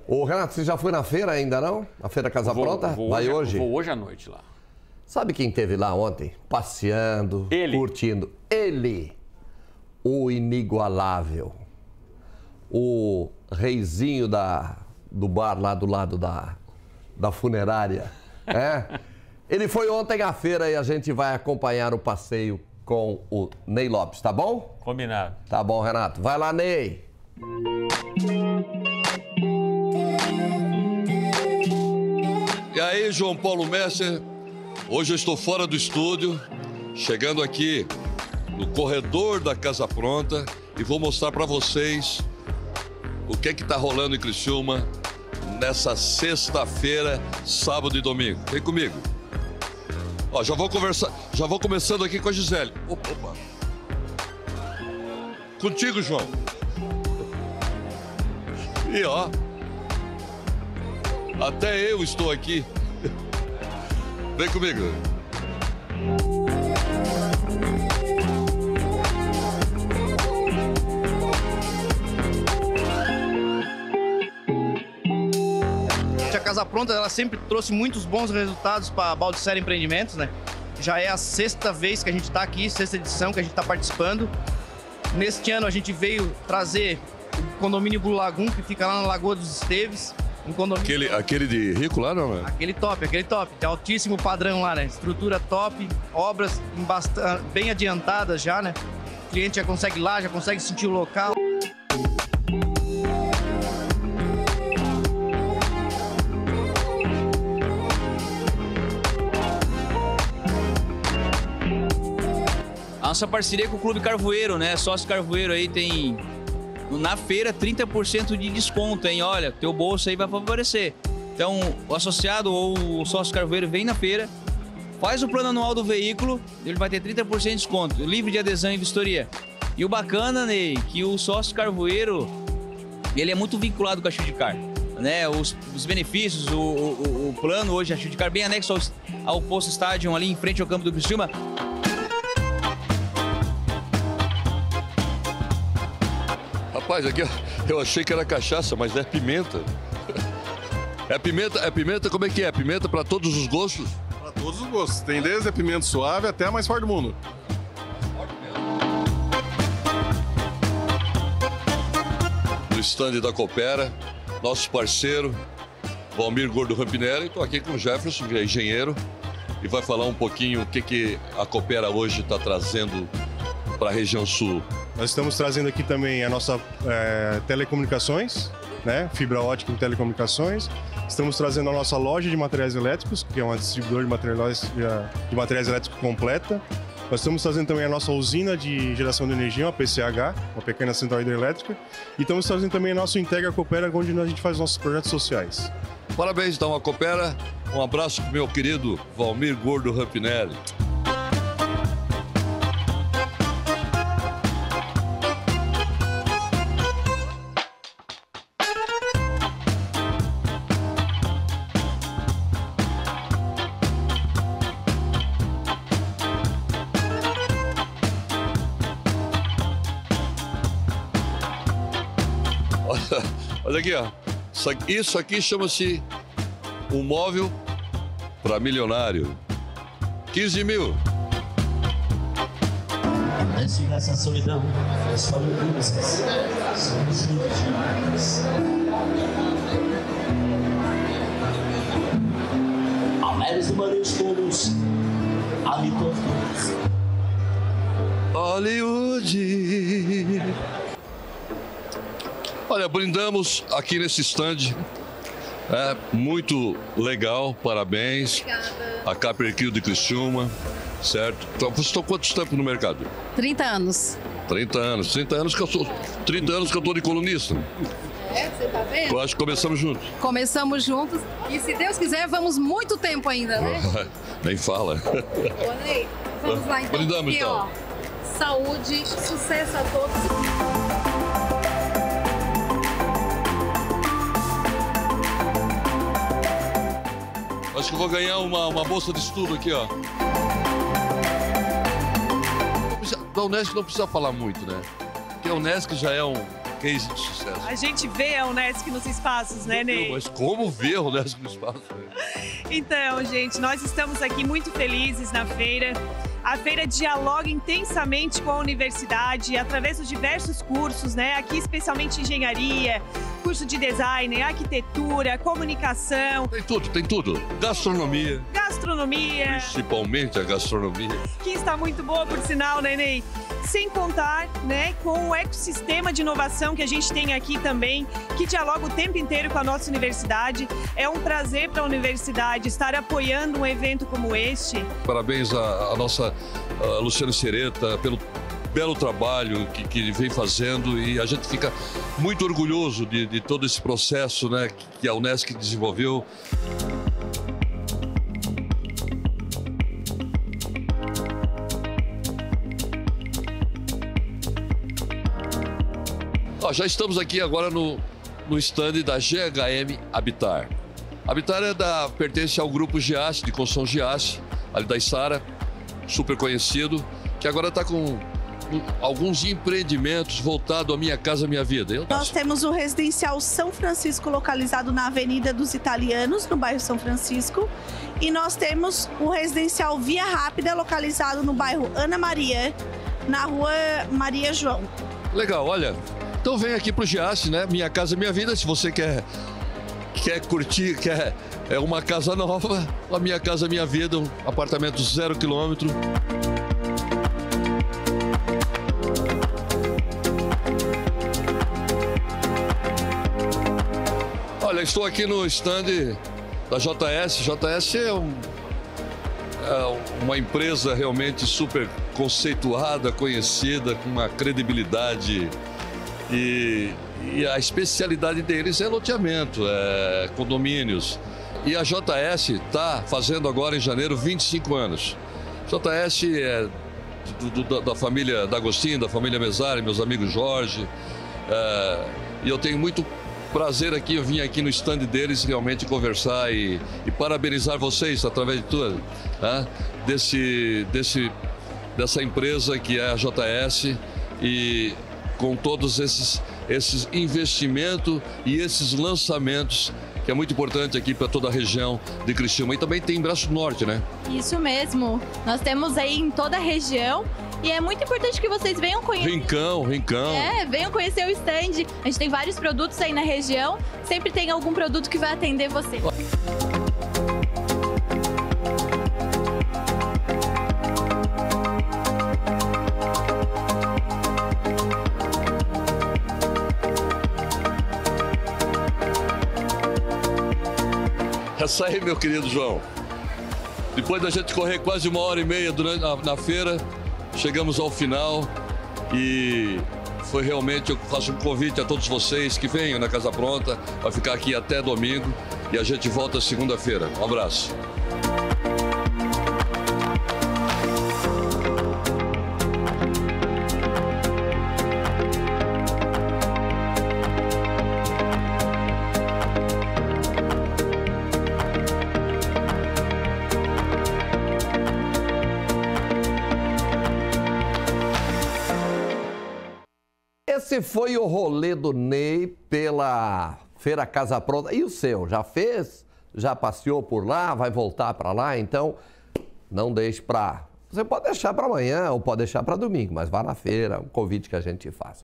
Ô, Renato, você já foi na feira ainda não? Na Feira Casa Pronta? Vai hoje? Vou hoje à noite lá. Sabe quem esteve lá ontem? Passeando, curtindo. Ele, o inigualável, o reizinho do bar lá do lado da funerária. É? Ele foi ontem à feira e a gente vai acompanhar o passeio com o Ney Lopes, tá bom? Combinado. Tá bom, Renato. Vai lá, Ney. E aí, João Paulo Messer, hoje eu estou fora do estúdio, chegando aqui no corredor da Casa Pronta e vou mostrar para vocês o que está rolando em Criciúma nessa sexta-feira, sábado e domingo. Vem comigo. Ó, já vou começando aqui com a Gisele. Opa. Contigo, João. E ó, até eu estou aqui. Vem comigo. A Casa Pronta, ela sempre trouxe muitos bons resultados para a Baldisseri Empreendimentos, né? Já é a sexta vez que a gente está aqui, sexta edição que a gente está participando. Neste ano a gente veio trazer o condomínio Blue Lagoon, que fica lá na Lagoa dos Esteves. Um condomínio... Aquele de rico lá, não, né? Aquele top. De altíssimo padrão lá, né? Estrutura top, obras bem adiantadas já, né? O cliente já consegue ir lá, já consegue sentir o local. A nossa parceria com o Clube Carvoeiro, né? Sócio Carvoeiro aí tem, na feira, 30% de desconto, hein? Olha, teu bolso aí vai favorecer. Então, o associado ou o sócio Carvoeiro vem na feira, faz o plano anual do veículo, ele vai ter 30% de desconto, livre de adesão e vistoria. E o bacana, Ney, que o sócio Carvoeiro, ele é muito vinculado com a Childcar, né? Os benefícios, o plano hoje, a Childcar bem anexo ao Posto Stadium, ali em frente ao campo do Criciúma. Rapaz, aqui eu achei que era cachaça, mas é pimenta. É pimenta, como é que é? Pimenta para todos os gostos? Para todos os gostos. Tem desde a pimenta suave até a mais forte do mundo. No stand da Coopera, nosso parceiro, Valmir Gordo Rampinelli. Estou aqui com o Jefferson, que é engenheiro, e vai falar um pouquinho o que a Coopera hoje está trazendo para a região sul. Nós estamos trazendo aqui também a nossa telecomunicações, né? Fibra ótica em telecomunicações. Estamos trazendo a nossa loja de materiais elétricos, que é uma distribuidora de materiais elétricos completa. Nós estamos trazendo também a nossa usina de geração de energia, uma PCH, uma pequena central hidrelétrica. E estamos trazendo também a nossa Integra Coopera, onde a gente faz nossos projetos sociais. Parabéns, então, a Coopera. Um abraço para o meu querido Valmir Gordo Rampinelli. Olha aqui, ó. Isso aqui chama-se um móvel para milionário. 15 mil. Antes dessa solidão, é só músicas. Somos juntos demais. Amélios do Maneiros todos, habitualmente. Hollywood. Olha, brindamos aqui nesse stand. É muito legal, parabéns. Obrigada. A Caperquil de Criciúma, certo? Então, você está quanto tempo no mercado? 30 anos. 30 anos. 30 anos que eu tô de colunista. É, você tá vendo? Eu acho que começamos juntos. Começamos juntos e, se Deus quiser, vamos muito tempo ainda, né? Nem fala. Ô, Ney, vamos lá então. Brindamos, aqui, então. Ó, saúde, sucesso a todos. Acho que eu vou ganhar uma bolsa de estudo aqui, ó. Da Unesc não precisa falar muito, né? Porque a Unesc já é case de sucesso. A gente vê a Unesc nos espaços, né, Ney? Mas como ver a Unesc no espaço? Então, gente, nós estamos aqui muito felizes na feira. A feira dialoga intensamente com a universidade através dos diversos cursos, né? Aqui especialmente engenharia, curso de design, arquitetura, comunicação. Tem tudo, tem tudo. Gastronomia. Gastronomia. Principalmente a gastronomia. Que está muito boa, por sinal, né, Ney? Sem contar, né, com o ecossistema de inovação que a gente tem aqui também, que dialoga o tempo inteiro com a nossa universidade. É um prazer para a universidade estar apoiando um evento como este. Parabéns à nossa Luciana Sereta pelo belo trabalho que vem fazendo, e a gente fica muito orgulhoso de todo esse processo, né, que a Unesc desenvolveu. Já estamos aqui agora no stand da GHM Habitar. Habitar pertence ao grupo Giasse, de construção Giasse, ali da Içara, super conhecido, que agora está com alguns empreendimentos voltados à Minha Casa Minha Vida. Nós temos o residencial São Francisco, localizado na Avenida dos Italianos, no bairro São Francisco. E nós temos o residencial Via Rápida, localizado no bairro Ana Maria, na rua Maria João. Legal, olha. Então vem aqui pro Giasse, né? Minha Casa Minha Vida. Se você quer curtir, quer uma casa nova, a Minha Casa Minha Vida, um apartamento 0 quilômetro. Olha, estou aqui no stand da JS. JS é uma empresa realmente super conceituada, conhecida, com uma credibilidade. E a especialidade deles é loteamento, condomínios. E a JS está fazendo agora em janeiro 25 anos. JS é da família D'Agostinho, da família Mesari, meus amigos Jorge. E eu tenho muito prazer aqui, eu vim aqui no stand deles realmente conversar e parabenizar vocês através de tudo, né? Dessa empresa que é a JS, e com todos esses investimentos e esses lançamentos, que é muito importante aqui para toda a região de Criciúma. E também tem Braço Norte, né? Isso mesmo. Nós temos aí em toda a região. E é muito importante que vocês venham conhecer. Rincão. Venham conhecer o stand. A gente tem vários produtos aí na região. Sempre tem algum produto que vai atender você. Essa aí, meu querido João. Depois da gente correr quase 1h30 na feira, chegamos ao final e foi realmente, eu faço um convite a todos vocês que venham na Casa Pronta, vai ficar aqui até domingo e a gente volta segunda-feira. Um abraço. Esse foi o rolê do Ney pela Feira Casa Pronta. E o seu? Já fez? Já passeou por lá? Vai voltar para lá? Então, não deixe para... Você pode deixar para amanhã ou pode deixar para domingo, mas vá na feira, um convite que a gente faz.